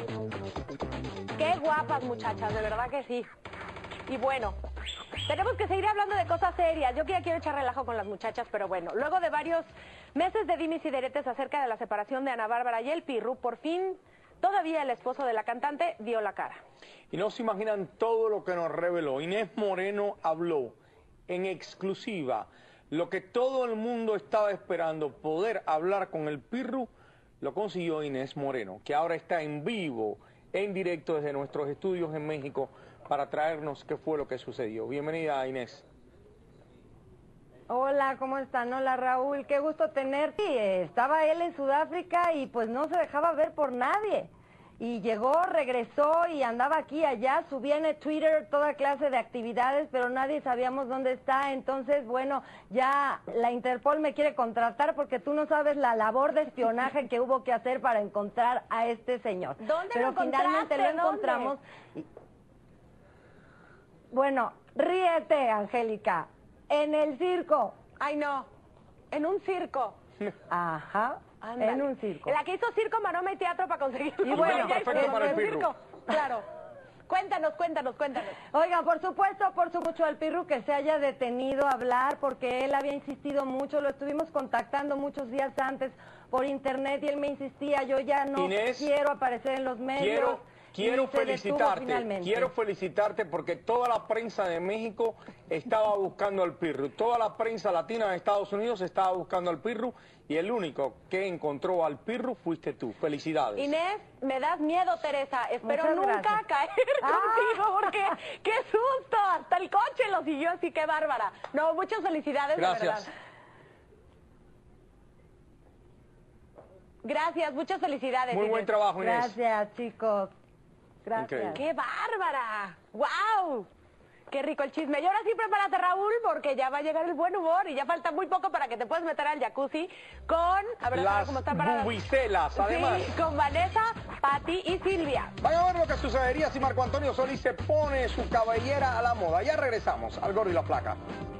Qué guapas, muchachas, de verdad que sí. Y bueno, tenemos que seguir hablando de cosas serias. Yo que ya quiero echar relajo con las muchachas, pero bueno, luego de varios meses de dimis y diretes acerca de la separación de Ana Bárbara y el Pirru, por fin, todavía el esposo de la cantante dio la cara. Y no se imaginan todo lo que nos reveló. Inés Moreno habló en exclusiva lo que todo el mundo estaba esperando, poder hablar con el Pirru. Lo consiguió Inés Moreno, que ahora está en vivo, en directo desde nuestros estudios en México para traernos qué fue lo que sucedió. Bienvenida, Inés. Hola, ¿cómo están? Hola, Raúl, qué gusto tenerte. Sí, estaba él en Sudáfrica y pues no se dejaba ver por nadie. Y llegó, regresó y andaba aquí, allá, subía en el Twitter toda clase de actividades, pero nadie sabíamos dónde está. Entonces, bueno, ya la Interpol me quiere contratar porque tú no sabes la labor de espionaje que hubo que hacer para encontrar a este señor. ¿Dónde pero lo encontraste? finalmente lo encontramos. Bueno, ríete, Angélica, en el circo. Ay, no, en un circo. Ajá. Ándale. En un circo. La que hizo circo, maroma y teatro para conseguirlo. Y bueno, perfecto para el Pirru. Claro. Cuéntanos. Oigan, por supuesto mucho al Pirru que se haya detenido a hablar porque él había insistido mucho, lo estuvimos contactando muchos días antes por internet y él me insistía, yo ya no Inés, quiero aparecer en los medios. Quiero felicitarte porque toda la prensa de México estaba buscando al Pirru, toda la prensa latina de Estados Unidos estaba buscando al Pirru y el único que encontró al Pirru fuiste tú. Felicidades. Inés, me das miedo, Teresa. Espero Muchas nunca gracias. caer contigo porque qué susto. Hasta el coche lo siguió, así que bárbara. No, muchas felicidades, Gracias. de verdad. Gracias, muchas felicidades. Muy buen Inés. trabajo, Inés. Gracias, chicos. Gracias. Increíble. ¡Qué bárbara! ¡Wow! ¡Qué rico el chisme! Y ahora sí prepárate, Raúl, porque ya va a llegar el buen humor y ya falta muy poco para que te puedas meter al jacuzzi con... A ver, Las cómo están paradas. bubucelas, además. Sí, con Vanessa, Pati y Silvia. Vaya a ver lo que sucedería si Marco Antonio Solís se pone su cabellera a la moda. Ya regresamos al Gordo y la Flaca.